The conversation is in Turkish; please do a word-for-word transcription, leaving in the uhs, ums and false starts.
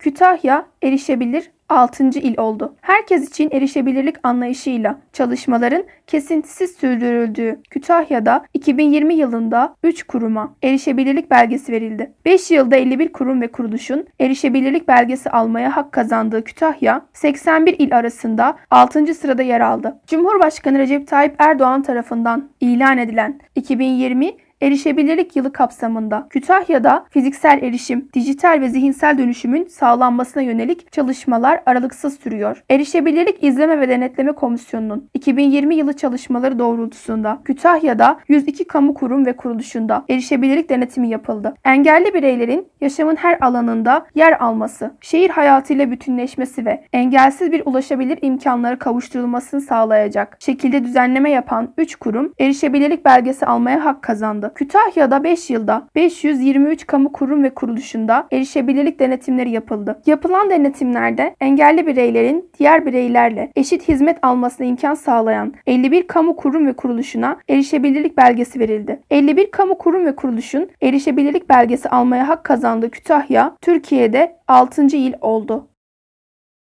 Kütahya erişebilir altıncı il oldu. Herkes için erişebilirlik anlayışıyla çalışmaların kesintisiz sürdürüldüğü Kütahya'da iki bin yirmi yılında üç kuruma erişebilirlik belgesi verildi. beş yılda elli bir kurum ve kuruluşun erişebilirlik belgesi almaya hak kazandığı Kütahya, seksen bir il arasında altıncı sırada yer aldı. Cumhurbaşkanı Recep Tayyip Erdoğan tarafından ilan edilen iki bin yirmi Erişebilirlik Yılı kapsamında Kütahya'da fiziksel erişim, dijital ve zihinsel dönüşümün sağlanmasına yönelik çalışmalar aralıksız sürüyor. Erişebilirlik İzleme ve Denetleme Komisyonu'nun iki bin yirmi yılı çalışmaları doğrultusunda Kütahya'da yüz iki kamu kurum ve kuruluşunda erişebilirlik denetimi yapıldı. Engelli bireylerin yaşamın her alanında yer alması, şehir hayatıyla bütünleşmesi ve engelsiz bir ulaşabilir imkanlara kavuşturulmasını sağlayacak şekilde düzenleme yapan üç kurum erişebilirlik belgesi almaya hak kazandı. Kütahya'da beş yılda beş yüz yirmi üç kamu kurum ve kuruluşunda erişebilirlik denetimleri yapıldı. Yapılan denetimlerde engelli bireylerin diğer bireylerle eşit hizmet almasına imkan sağlayan elli bir kamu kurum ve kuruluşuna erişebilirlik belgesi verildi. elli bir kamu kurum ve kuruluşun erişebilirlik belgesi almaya hak kazandığı Kütahya, Türkiye'de altıncı il oldu.